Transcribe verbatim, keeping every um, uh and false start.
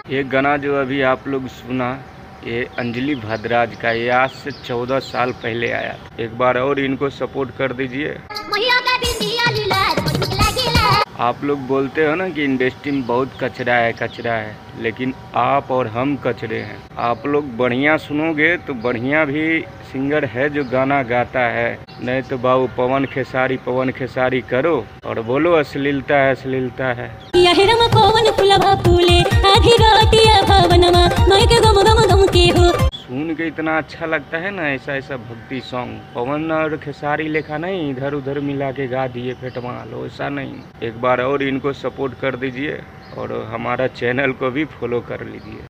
ये गाना जो अभी आप लोग सुना, ये अंजलि भद्राज का, ये आज से चौदह साल पहले आया। एक बार और इनको सपोर्ट कर दीजिए। आप लोग बोलते हो ना कि इंडस्ट्री में बहुत कचरा है कचरा है, लेकिन आप और हम कचरे हैं। आप लोग बढ़िया सुनोगे तो बढ़िया भी सिंगर है जो गाना गाता है, नहीं तो बाबू पवन खेसारी पवन खेसारी करो और बोलो अश्लीलता है अश्लीलता है। सुन के इतना अच्छा लगता है ना ऐसा ऐसा भक्ति सॉन्ग। पवन और खेसारी लेखा नहीं इधर उधर मिला के गा दिए फेटमाल, ऐसा नहीं। एक बार और इनको सपोर्ट कर दीजिए और हमारा चैनल को भी फॉलो कर लीजिए।